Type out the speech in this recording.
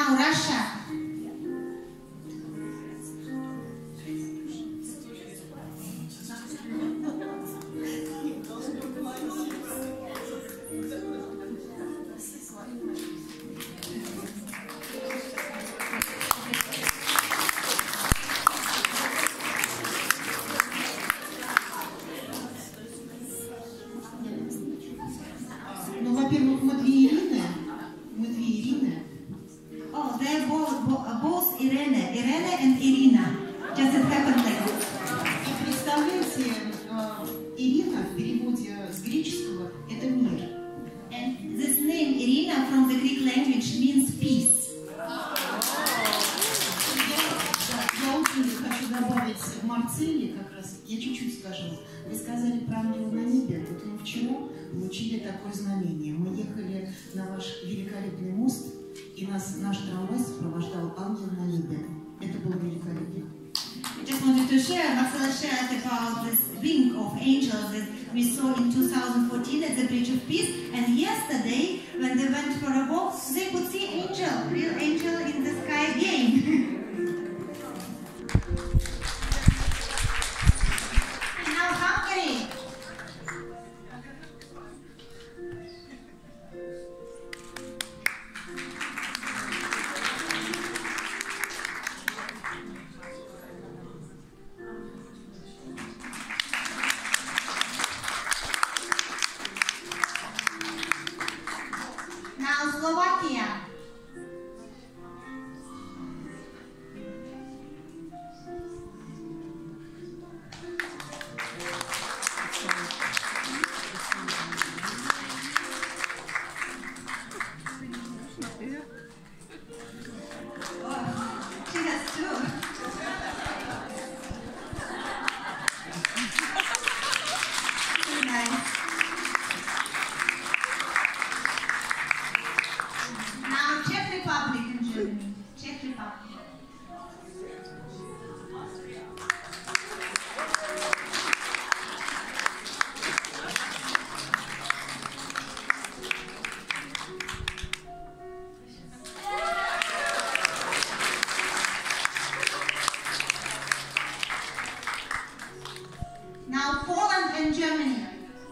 now Russia. Ну, во-первых, мы две Ирины. Oh, they're both Irene and Irina. Just it happened like this. И представляете, Ирина в переводе с греческого – это мир. And this name Irina from the Greek language means peace. Я очень хочу добавить в Марселе, как раз, я чуть-чуть скажу. Вы сказали про ангела на небе. Вот мы вчера получили такое знамение. Мы ехали на ваш великолепный мост, и наш трамвай сопровождал ангел на небе. Это было великолепно. I just wanted to share, Marcella shared about this ring of angels that we saw in 2014 at the Bridge of Peace. And yesterday, when they went for a walk, they could